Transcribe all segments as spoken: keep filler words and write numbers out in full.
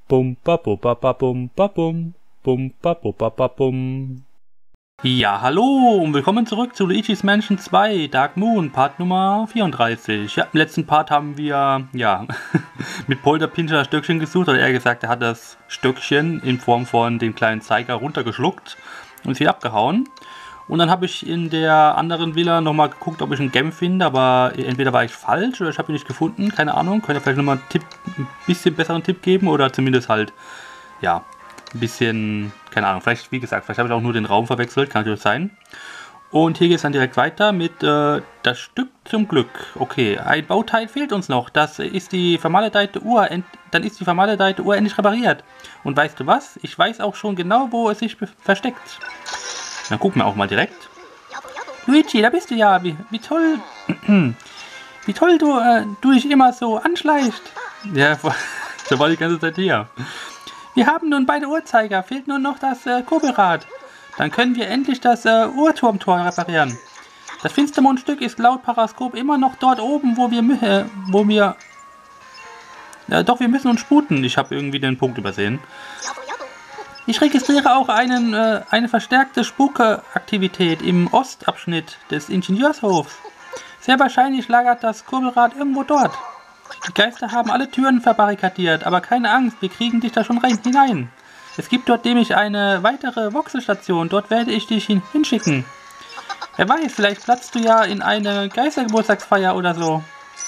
Bum ba bu ba ba bum ba bum. Bum ba bu ba ba bum. Ja, hallo und willkommen zurück zu Luigi's Mansion zwei Dark Moon, Part Nummer vierunddreißig. Ja, im letzten Part haben wir, ja, mit Polter Pincher das Stöckchen gesucht, oder eher gesagt, er hat das Stöckchen in Form von dem kleinen Zeiger runtergeschluckt und ist wieder abgehauen. Und dann habe ich in der anderen Villa nochmal geguckt, ob ich einen Gem finde, aber entweder war ich falsch oder ich habe ihn nicht gefunden, keine Ahnung. Könnt ihr vielleicht nochmal einen Tipp, ein bisschen besseren Tipp geben oder zumindest halt, ja, ein bisschen, keine Ahnung, vielleicht, wie gesagt, vielleicht habe ich auch nur den Raum verwechselt, kann natürlich sein. Und hier geht es dann direkt weiter mit äh, das Stück zum Glück. Okay, ein Bauteil fehlt uns noch, das ist die vermaledeite Uhr, dann ist die vermaledeite Uhr endlich repariert. Und weißt du was, ich weiß auch schon genau, wo es sich versteckt. Dann gucken wir auch mal direkt. Luigi, da bist du ja. Wie, wie toll. Wie toll du, äh, du dich immer so anschleichst. Ja, so war die ganze Zeit hier. Wir haben nun beide Uhrzeiger. Fehlt nur noch das äh, Kurbelrad. Dann können wir endlich das äh, Uhrturmtor reparieren. Das Finstermondstück ist laut Paraskop immer noch dort oben, wo wir... Äh, wo wir... Äh, doch, wir müssen uns sputen. Ich habe irgendwie den Punkt übersehen. Ich registriere auch einen, äh, eine verstärkte Spuke-Aktivität im Ostabschnitt des Ingenieurshofs. Sehr wahrscheinlich lagert das Kurbelrad irgendwo dort. Die Geister haben alle Türen verbarrikadiert, aber keine Angst, wir kriegen dich da schon rein hinein. Es gibt dort nämlich eine weitere Voxelstation, dort werde ich dich hin hinschicken. Wer weiß, vielleicht platzt du ja in eine Geistergeburtstagsfeier oder so.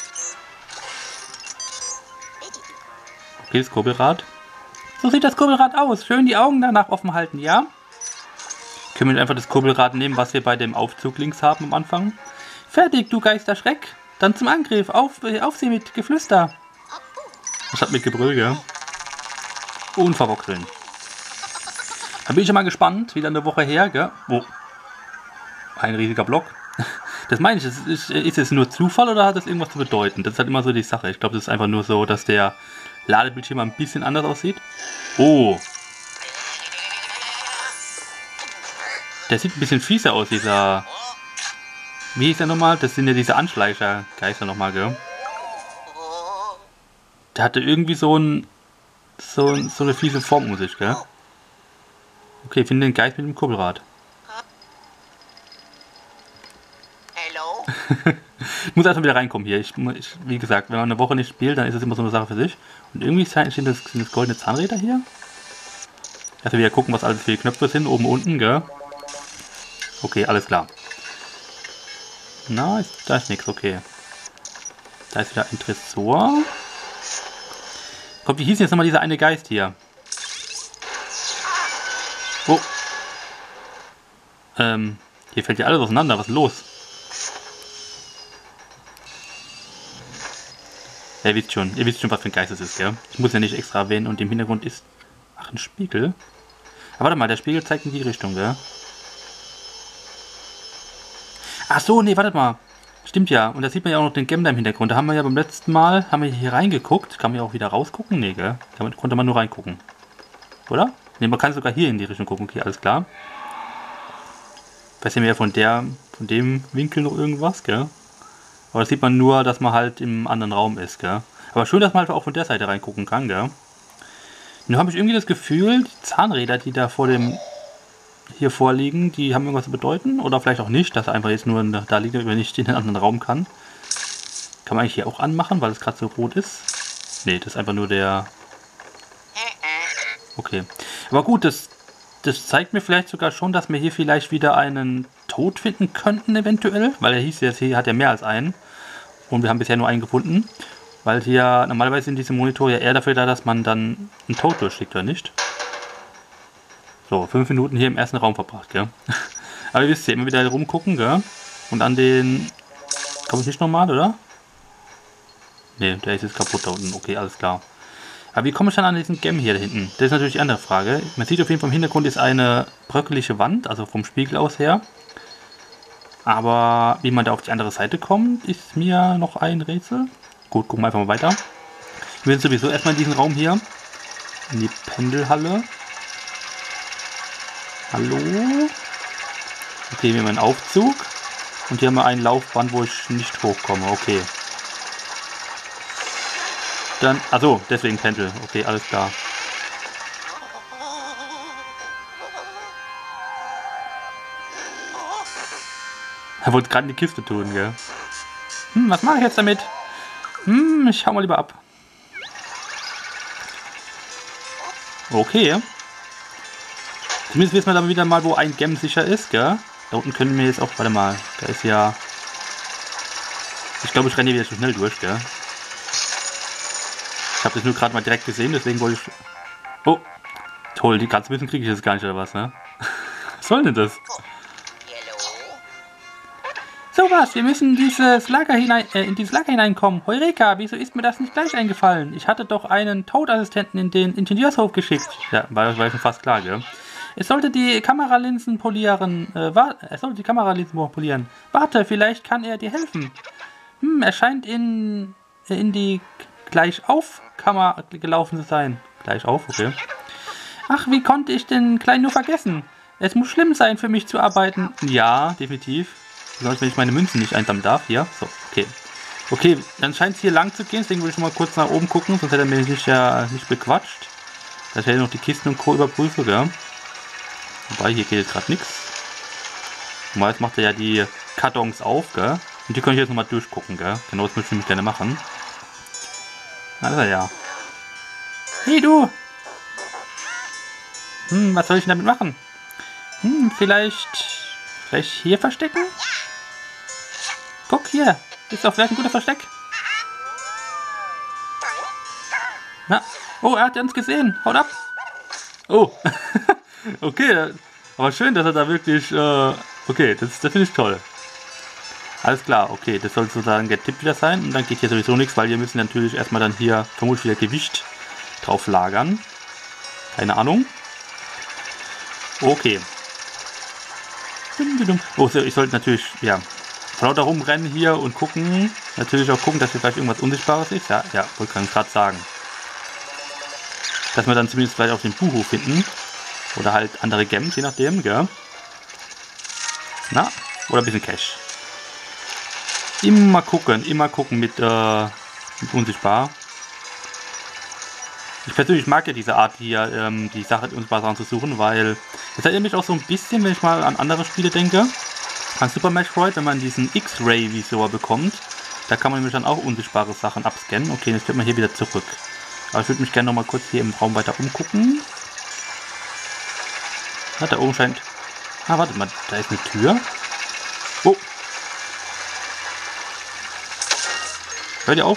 Okay, das Kurbelrad. So sieht das Kurbelrad aus. Schön die Augen danach offen halten, ja? Können wir einfach das Kurbelrad nehmen, was wir bei dem Aufzug links haben am Anfang? Fertig, du Geisterschreck. Dann zum Angriff. Auf, auf sie mit Geflüster. Das hat mit Gebrüll, gell? Und verwechseln. Da bin ich schon mal gespannt. Wieder eine Woche her, gell? Oh. Ein riesiger Block. Das meine ich. Ist, ist, ist es nur Zufall oder hat das irgendwas zu bedeuten? Das ist halt immer so die Sache. Ich glaube, das ist einfach nur so, dass der Ladebildschirm ein bisschen anders aussieht. Oh. Der sieht ein bisschen fieser aus, dieser... Wie hieß der nochmal? Das sind ja diese Anschleicher-Geister nochmal, gell? Der hatte irgendwie so ein... So, so eine fiese Form um sich, gell? Okay, finde den Geist mit dem Kurbelrad. Ich muss erstmal wieder reinkommen hier. Ich, ich, wie gesagt, wenn man eine Woche nicht spielt, dann ist das immer so eine Sache für sich. Und irgendwie sind das, sind das goldene Zahnräder hier. Also wieder gucken, was alles für die Knöpfe sind. Oben, unten, gell? Okay, alles klar. Na, ist, da ist nichts, okay. Da ist wieder ein Tresor. Kommt, wie hieß jetzt nochmal dieser eine Geist hier? Oh. Ähm, hier fällt ja alles auseinander. Was ist los? Ihr wisst schon, ihr wisst schon, was für ein Geist es ist, gell? Ich muss ja nicht extra erwähnen und im Hintergrund ist... Ach, ein Spiegel. Aber warte mal, der Spiegel zeigt in die Richtung, gell? Ach so, nee, wartet mal. Stimmt ja. Und da sieht man ja auch noch den Gem da im Hintergrund. Da haben wir ja beim letzten Mal, haben wir hier reingeguckt. Kann man ja auch wieder rausgucken? Nee, gell? Damit konnte man nur reingucken. Oder? Nee, man kann sogar hier in die Richtung gucken. Okay, alles klar. Weiß ja mehr von der, von dem Winkel noch irgendwas, gell? Aber das sieht man nur, dass man halt im anderen Raum ist, gell? Aber schön, dass man halt auch von der Seite reingucken kann, gell? Nun habe ich irgendwie das Gefühl, die Zahnräder, die da vor dem hier vorliegen, die haben irgendwas zu bedeuten. Oder vielleicht auch nicht, dass er einfach jetzt nur da liegt, wenn ich in den anderen Raum kann. Kann man eigentlich hier auch anmachen, weil es gerade so rot ist? Nee, das ist einfach nur der... Okay. Aber gut, das, das zeigt mir vielleicht sogar schon, dass wir hier vielleicht wieder einen Tod finden könnten, eventuell. Weil er hieß jetzt, hier hat er mehr als einen. Und wir haben bisher nur einen gefunden. Weil hier, normalerweise sind diese Monitore ja eher dafür da, dass man dann einen Tod durchschickt, oder nicht? So, fünf Minuten hier im ersten Raum verbracht, gell? Aber ihr wisst ja, immer wieder rumgucken, gell? Und an den... Komme ich nicht normal, oder? Ne, der ist jetzt kaputt da unten. Okay, alles klar. Aber wie komme ich dann an diesen Gem hier da hinten? Das ist natürlich die andere Frage. Man sieht auf jeden Fall im Hintergrund ist eine bröckelige Wand, also vom Spiegel aus her. Aber wie man da auf die andere Seite kommt, ist mir noch ein Rätsel. Gut, gucken wir einfach mal weiter. Wir sind sowieso erstmal in diesem Raum hier. In die Pendelhalle. Hallo? Okay, wir haben einen Aufzug. Und hier haben wir ein Laufband, wo ich nicht hochkomme. Okay. Dann, also deswegen Pendel. Okay, alles klar. Er wollte gerade in die Kiste tun, gell? Hm, was mache ich jetzt damit? Hm, ich hau mal lieber ab. Okay. Zumindest wissen wir dann wieder mal, wo ein Gem sicher ist, gell? Da unten können wir jetzt auch, warte mal, da ist ja... Ich glaube, ich renne hier wieder zu schnell durch, gell? Ich habe das nur gerade mal direkt gesehen, deswegen wollte ich... Oh, toll, die ganzen Wissen kriege ich jetzt gar nicht, oder was, ne? Was soll denn das? So was, wir müssen dieses Lager hinein, äh, in dieses Lager hineinkommen. Heureka, wieso ist mir das nicht gleich eingefallen? Ich hatte doch einen Toad-Assistenten in den Ingenieurshof geschickt. Ja, war, war schon fast klar, gell? Es sollte die Kameralinsen polieren. Äh, er sollte die Kameralinsen polieren. Warte, vielleicht kann er dir helfen. Hm, er scheint in, in die Gleichauf-Kammer gelaufen zu sein. Gleichauf, okay. Ach, wie konnte ich den Kleinen nur vergessen? Es muss schlimm sein, für mich zu arbeiten. Ja, definitiv. Besonders wenn ich meine Münzen nicht einsammeln darf. Hier, so, okay. Okay, dann scheint es hier lang zu gehen. Deswegen würde ich schon mal kurz nach oben gucken. Sonst hätte er mir nicht, ja, nicht bequatscht. Dass ich noch die Kisten und Co. überprüfe, gell? Wobei, hier geht jetzt gerade nichts. Normal macht er ja die Kartons auf, gell? Und die kann ich jetzt nochmal durchgucken, gell? Genau, das möchte ich nämlich gerne machen. Na, das ist er ja. Hey, du! Hm, was soll ich denn damit machen? Hm, vielleicht... Vielleicht hier verstecken? Guck, hier. Ist doch vielleicht ein guter Versteck. Na. Oh, er hat uns gesehen. Haut ab. Oh. Okay. Aber schön, dass er da wirklich... Äh, okay, das, das finde ich toll. Alles klar, okay. Das soll sozusagen der Tipp wieder sein. Und dann geht hier sowieso nichts, weil wir müssen natürlich erstmal dann hier vermutlich wieder Gewicht drauf lagern. Keine Ahnung. Okay. Oh, so, ich sollte natürlich, ja, von lauter rumrennen hier und gucken. Natürlich auch gucken, dass hier vielleicht irgendwas Unsichtbares ist. Ja, ja, wollte ich gerade sagen. Dass wir dann zumindest vielleicht auch den Buhu finden. Oder halt andere Gems, je nachdem, gell? Na, oder ein bisschen Cash. Immer gucken, immer gucken mit, äh, mit unsichtbar. Ich persönlich mag ja diese Art hier, ähm, die Sache unsichtbar Sachen zu suchen, weil das erinnert mich auch so ein bisschen, wenn ich mal an andere Spiele denke. An Super Metroid, wenn man diesen X-Ray-Visor bekommt, da kann man nämlich dann auch unsichtbare Sachen abscannen. Okay, jetzt wird man hier wieder zurück. Aber ich würde mich gerne noch mal kurz hier im Raum weiter umgucken. Ja, da oben scheint... Ah, warte mal, da ist eine Tür. Oh! Hört ihr auf?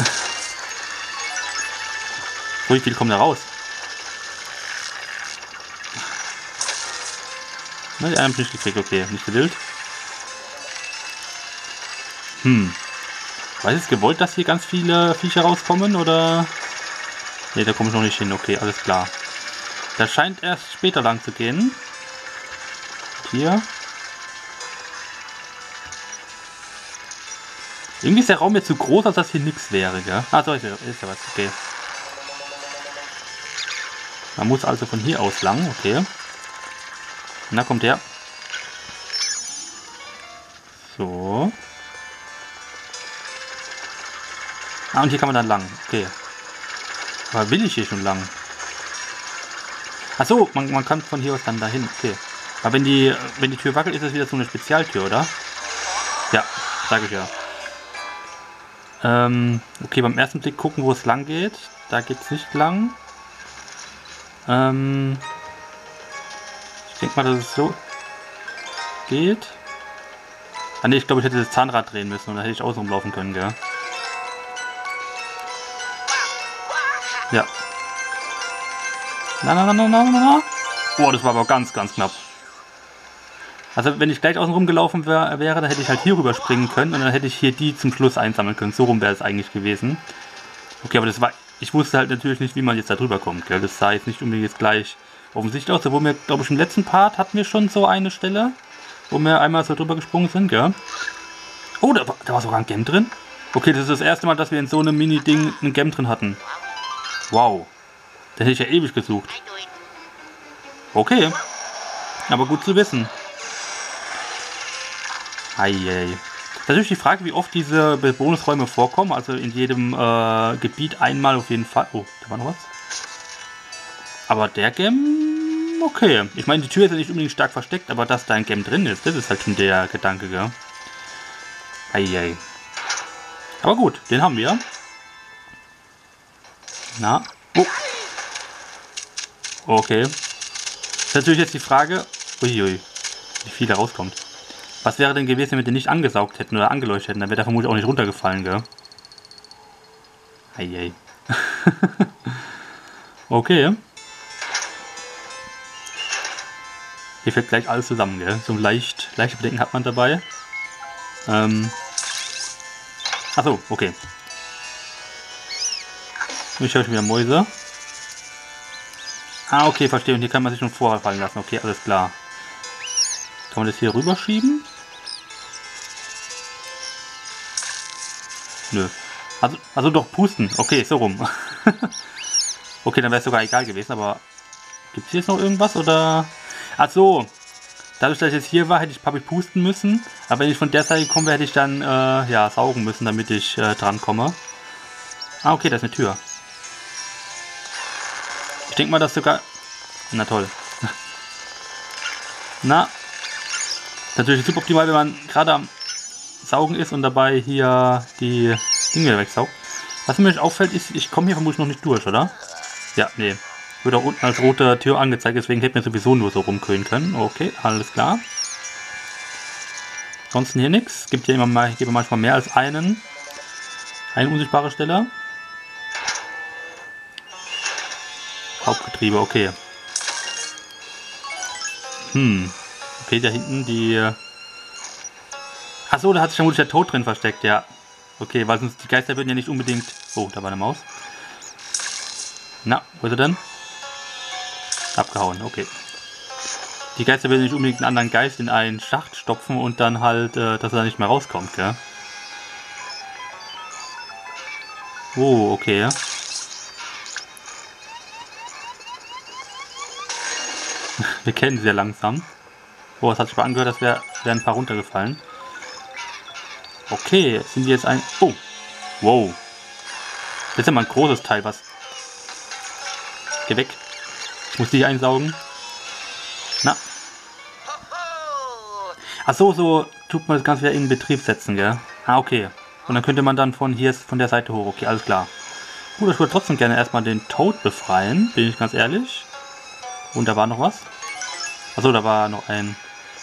So, wie viel kommen da raus? Na, die einen haben nicht gekriegt, okay, nicht gewillt. Hm. War es gewollt, dass hier ganz viele Viecher rauskommen, oder? Ne, da komme ich noch nicht hin, okay, alles klar. Das scheint erst später lang zu gehen. Hier. Irgendwie ist der Raum jetzt zu groß, als dass hier nichts wäre, gell? Ah, so, ist ja, ist ja was, okay. Man muss also von hier aus lang, okay. Na, kommt her. So. Ah, und hier kann man dann lang, okay. Aber will ich hier schon lang? Achso, man, man kann von hier aus dann dahin, okay. Aber wenn die, wenn die Tür wackelt, ist das wieder so eine Spezialtür, oder? Ja, sage ich ja. Ähm, okay, beim ersten Blick gucken, wo es lang geht. Da geht es nicht lang. Ähm, ich denke mal, dass es so geht. Ah ne, ich glaube, ich hätte das Zahnrad drehen müssen und dann hätte ich außen rumlaufen können, gell? Ja. Na, na, na, na, na, na. Boah, das war aber ganz, ganz knapp. Also, wenn ich gleich außen rum gelaufen wär, wäre, dann hätte ich halt hier rüber springen können und dann hätte ich hier die zum Schluss einsammeln können. So rum wäre es eigentlich gewesen. Okay, aber das war... Ich wusste halt natürlich nicht, wie man jetzt da drüber kommt, gell? Das sah jetzt nicht unbedingt jetzt gleich offensichtlich aus. Obwohl wir, glaube ich, im letzten Part hatten wir schon so eine Stelle, wo wir einmal so drüber gesprungen sind, gell? Oh, da war, da war sogar ein Gem drin. Okay, das ist das erste Mal, dass wir in so einem Mini-Ding ein Gem drin hatten. Wow. Den hätte ich ja ewig gesucht. Okay. Aber gut zu wissen. Eieiei. Natürlich die Frage, wie oft diese Bonusräume vorkommen. Also in jedem äh, Gebiet einmal auf jeden Fall. Oh, da war noch was. Aber der Gem... Okay. Ich meine, die Tür ist ja nicht unbedingt stark versteckt, aber dass da ein Gem drin ist, das ist halt schon der Gedanke, gell? Eieiei. Aber gut, den haben wir. Na. Oh. Okay. Ist natürlich jetzt die Frage, uiui, wie viel da rauskommt. Was wäre denn gewesen, wenn wir den nicht angesaugt hätten oder angeleuchtet hätten? Dann wäre der vermutlich auch nicht runtergefallen, gell? Eieiei. Okay. Hier fällt gleich alles zusammen, gell? So leicht, leichte Bedenken hat man dabei. Ähm. Achso, okay. Ich höre schon wieder Mäuse. Ah, okay, verstehe. Und hier kann man sich schon vorher fallen lassen. Okay, alles klar. Kann man das hier rüberschieben? Nö. Also, also doch, pusten. Okay, so rum. Okay, dann wäre es sogar egal gewesen, aber... Gibt es hier jetzt noch irgendwas, oder... Ach so. Dadurch, dass ich jetzt hier war, hätte ich Papi pusten müssen. Aber wenn ich von der Seite gekommen wäre, hätte ich dann, äh, ja, saugen müssen, damit ich äh, dran komme. Ah, okay, da ist eine Tür. Ich denke mal, dass sogar... Na toll. Na. Natürlich super optimal, wenn man gerade am Saugen ist und dabei hier die Dinge wieder wegsaugt. Was mir nicht auffällt, ist, ich komme hier vermutlich noch nicht durch, oder? Ja, nee. Wird auch unten als rote Tür angezeigt, deswegen hätte mir sowieso nur so rumkönnen können. Okay, alles klar. Ansonsten hier nichts. Gibt ja immer mal, ich gebe manchmal mehr als einen. Eine unsichtbare Stelle. Hauptgetriebe, okay. Hm. Okay, da hinten die... Achso, da hat sich vermutlich der Tod drin versteckt, ja. Okay, weil sonst die Geister würden ja nicht unbedingt... Oh, da war eine Maus. Na, wo ist er denn? Abgehauen, okay. Die Geister würden nicht unbedingt einen anderen Geist in einen Schacht stopfen und dann halt, äh, dass er da nicht mehr rauskommt, gell? Oh, okay. Wir kennen sie ja langsam. Oh, es hat sich aber angehört, als wären wär ein paar runtergefallen. Okay, sind die jetzt ein... Oh, wow. Das ist ja mal ein großes Teil, was... Geh weg. Ich muss die einsaugen. Na. Ach so, so tut man das Ganze wieder in Betrieb setzen, gell? Ah, okay. Und dann könnte man dann von hier, von der Seite hoch. Okay, alles klar. Gut, ich würde trotzdem gerne erstmal den Toad befreien, bin ich ganz ehrlich. Und da war noch was. Achso, da war noch ein...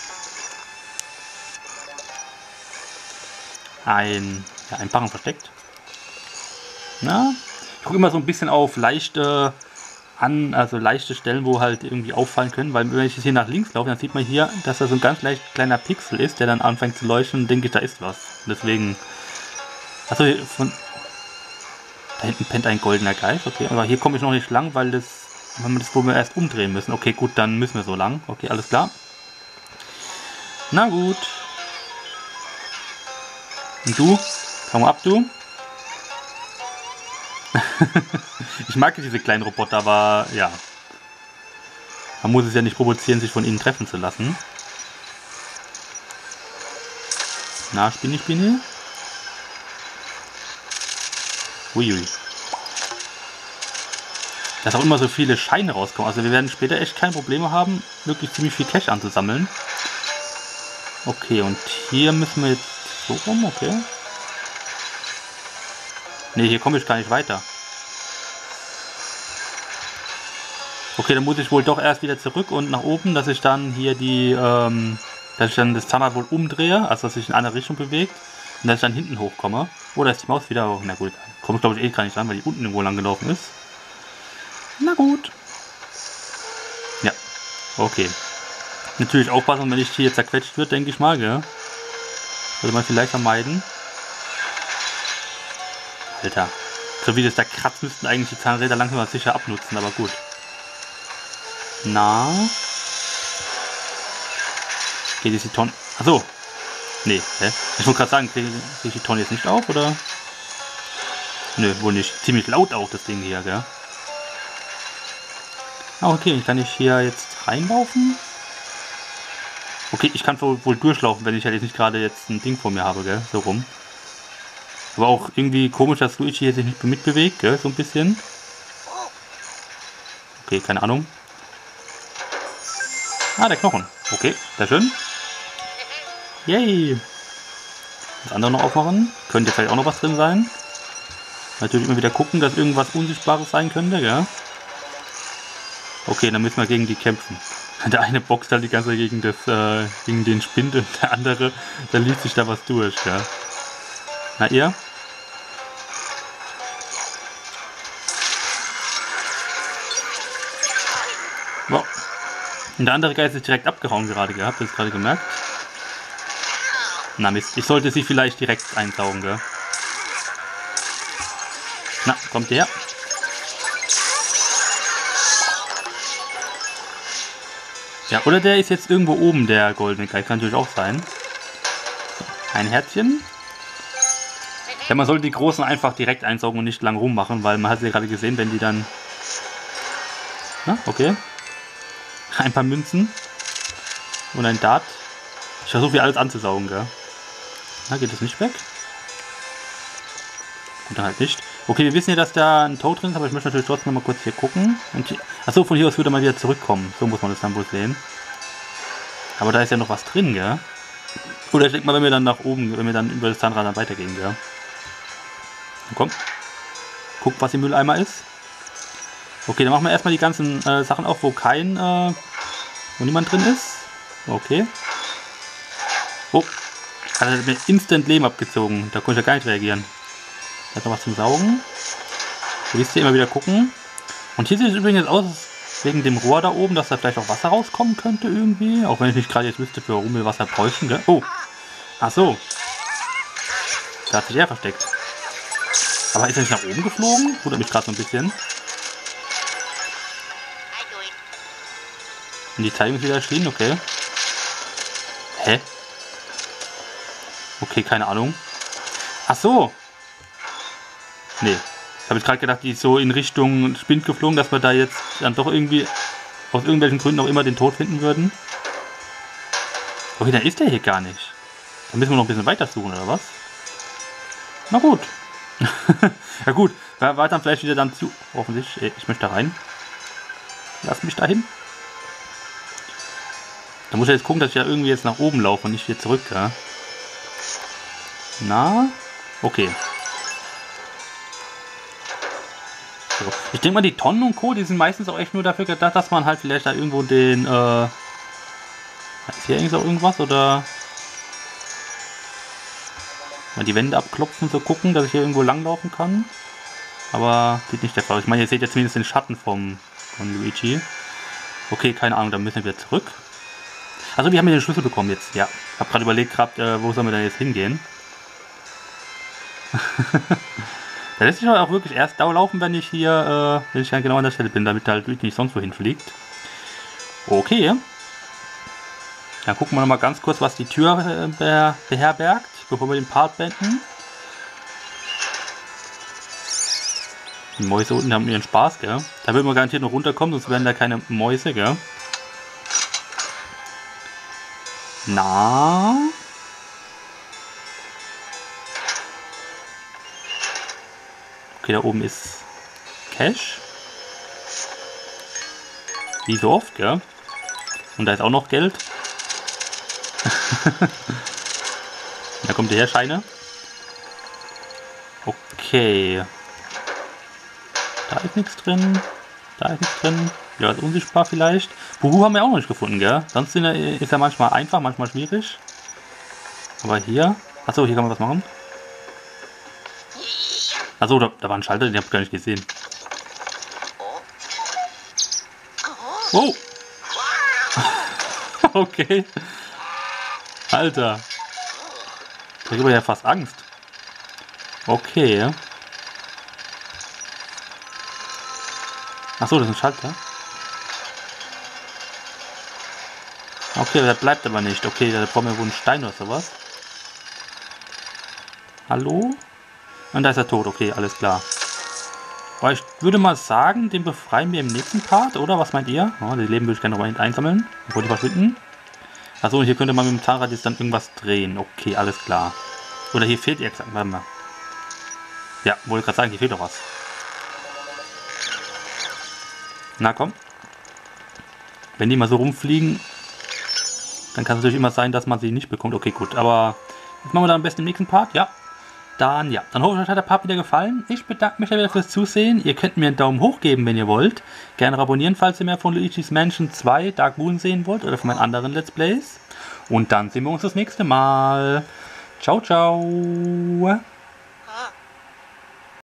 Ein... Ja, ein Barren versteckt. Na? Ich gucke immer so ein bisschen auf leichte... an, also leichte Stellen, wo halt irgendwie auffallen können, weil wenn ich jetzt hier nach links laufe, dann sieht man hier, dass da so ein ganz leicht kleiner Pixel ist, der dann anfängt zu leuchten und denke ich, da ist was. Deswegen, achso, von da hinten pennt ein goldener Geist, okay, aber hier komme ich noch nicht lang, weil das, wenn wir das wohl erst umdrehen müssen. Okay, gut, dann müssen wir so lang. Okay, alles klar. Na gut. Und du? Komm ab, du. Ich mag diese kleinen Roboter, aber ja. Man muss es ja nicht provozieren, sich von ihnen treffen zu lassen. Na, Spinni, Spinni. Uiui. Dass auch immer so viele Scheine rauskommen. Also wir werden später echt keine Probleme haben, wirklich ziemlich viel Cash anzusammeln. Okay, und hier müssen wir jetzt so rum, okay. Ne, hier komme ich gar nicht weiter. Okay, dann muss ich wohl doch erst wieder zurück und nach oben, dass ich dann hier die, ähm, dass ich dann das Zahnrad wohl umdrehe, also dass sich in eine Richtung bewegt und dass ich dann hinten hochkomme. Oder ist die Maus wieder, oh, na gut, komme ich glaube ich eh gar nicht ran, weil die unten irgendwo lang gelaufen ist. Na gut. Ja, okay. Natürlich aufpassen, wenn ich hier zerquetscht wird, denke ich mal, gell? Sollte man vielleicht vermeiden. Alter. So wie das da kratzt, müssten eigentlich die Zahnräder langsam mal sicher abnutzen, aber gut. Na. Geht jetzt die Tonne. Achso. Nee, hä? Ich wollte gerade sagen, kriege ich die Tonne jetzt nicht auf, oder? Nö, wohl nicht. Ziemlich laut auch das Ding hier, gell? Ah, okay, kann ich hier jetzt reinlaufen? Okay, ich kann wohl durchlaufen, wenn ich halt jetzt nicht gerade jetzt ein Ding vor mir habe, gell? So rum. Aber auch irgendwie komisch, dass Luigi hier sich nicht mitbewegt, gell? So ein bisschen. Okay, keine Ahnung. Ah, der Knochen. Okay, sehr schön. Yay. Das andere noch aufmachen. Könnte vielleicht auch noch was drin sein. Natürlich immer wieder gucken, dass irgendwas Unsichtbares sein könnte, ja. Okay, dann müssen wir gegen die kämpfen. Der eine boxt halt die ganze Zeit gegen, das, äh, gegen den Spind und der andere, der liest sich da was durch, ja. Na ihr? Wow. Und der andere Geist ist direkt abgehauen gerade gehabt, das ist gerade gemerkt. Na Mist, ich sollte sie vielleicht direkt einsaugen, gell? Na, kommt her. Ja, oder der ist jetzt irgendwo oben, der goldene Geist, kann natürlich auch sein. Ein Herzchen. Ja, man sollte die Großen einfach direkt einsaugen und nicht lang rummachen, weil man hat ja gerade gesehen, wenn die dann... Na, okay. Ein paar Münzen. Und ein Dart. Ich versuche hier alles anzusaugen, gell. Na, geht das nicht weg? Und dann halt nicht. Okay, wir wissen ja, dass da ein Tod drin ist, aber ich möchte natürlich trotzdem noch mal kurz hier gucken. Und hier, achso, von hier aus würde er mal wieder zurückkommen. So muss man das dann wohl sehen. Aber da ist ja noch was drin, gell? Oder ich denke mal, wenn wir dann nach oben, wenn wir dann über das Zahnrad dann weitergehen, gell? Na komm. Guck, was im Mülleimer ist. Okay, dann machen wir erstmal die ganzen äh, Sachen auf, wo kein, äh, wo niemand drin ist. Okay. Oh. Hat er mir instant Leben abgezogen. Da konnte ich ja gar nicht reagieren. Da ist noch was zum Saugen. Du wisst ihr, immer wieder gucken. Und hier sieht es übrigens aus, wegen dem Rohr da oben, dass da vielleicht auch Wasser rauskommen könnte irgendwie. Auch wenn ich nicht gerade jetzt wüsste, für warum wir Wasser bräuchten, gell? Oh. Ach so. Da hat sich er versteckt. Aber ist er nicht nach oben geflogen? Wundert mich gerade so ein bisschen. Und die Zeitung ist wieder erschienen, okay. Hä? Okay, keine Ahnung. Ach so. Nee. Ich habe jetzt gerade gedacht, die ist so in Richtung Spind geflogen, dass wir da jetzt dann doch irgendwie aus irgendwelchen Gründen auch immer den Tod finden würden. Okay, dann ist der hier gar nicht. Dann müssen wir noch ein bisschen weiter suchen, oder was? Na gut. Ja gut, war, war dann vielleicht wieder dann zu... Hoffentlich, ich möchte da rein. Lass mich dahin. Da muss ich jetzt gucken, dass ich ja irgendwie jetzt nach oben laufe und nicht hier zurück, ja? Na? Okay. So. Ich denke mal, die Tonnen und Co., die sind meistens auch echt nur dafür gedacht, dass man halt vielleicht da irgendwo den, äh... Ist hier eigentlich auch irgendwas, oder... Mal die Wände abklopfen, so gucken, dass ich hier irgendwo langlaufen kann. Aber sieht nicht der Fall aus. Ich meine, ihr seht jetzt zumindest den Schatten vom, von Luigi. Okay, keine Ahnung, dann müssen wir zurück. Also wir haben hier den Schlüssel bekommen jetzt. Ja, ich habe gerade überlegt gehabt, äh, wo sollen wir denn jetzt hingehen. Da lässt sich aber auch wirklich erst da laufen, wenn ich hier, äh, wenn ich dann genau an der Stelle bin, damit halt Luigi nicht sonst wohin fliegt. Okay. Dann gucken wir noch mal ganz kurz, was die Tür äh, be beherbergt, bevor wir den Part beenden. Die Mäuse unten haben ihren Spaß, gell? Da wird man garantiert noch runterkommen, sonst wären da keine Mäuse, gell? Na? Okay, da oben ist Cash. Wie so oft, gell? Und da ist auch noch Geld. Da kommt der her, Scheine. Okay. Da ist nichts drin. Da ist nichts drin. Ja, ist unsichtbar vielleicht. Buhu haben wir auch noch nicht gefunden, gell? Sonst ist er manchmal einfach, manchmal schwierig. Aber hier... Achso, hier kann man was machen. Achso, da, da war ein Schalter, den habe ich gar nicht gesehen. Oh! Okay. Alter. Da gibt ja fast Angst. Okay. Achso, das ist ein Schalter. Okay, der bleibt aber nicht. Okay, da brauchen wir wohl einen Stein oder sowas. Hallo? Und da ist er tot. Okay, alles klar. Aber ich würde mal sagen, den befreien wir im nächsten Part, oder? Was meint ihr? Oh, die Leben würde ich gerne noch mal einsammeln, bevor die verschwinden. Achso, und hier könnte man mit dem Zahnrad jetzt dann irgendwas drehen. Okay, alles klar. Oder hier fehlt exakt. Warte mal. Ja, wollte gerade sagen, hier fehlt doch was. Na komm. Wenn die mal so rumfliegen, dann kann es natürlich immer sein, dass man sie nicht bekommt. Okay, gut. Aber Das machen wir dann am besten im nächsten Part, ja. Dann, ja, dann hoffe ich, euch hat der Part wieder gefallen. Ich bedanke mich wieder fürs Zusehen. Ihr könnt mir einen Daumen hoch geben, wenn ihr wollt. Gerne abonnieren, falls ihr mehr von Luigi's Mansion zwei Dark Moon sehen wollt oder von meinen anderen Let's Plays. Und dann sehen wir uns das nächste Mal. Ciao, ciao.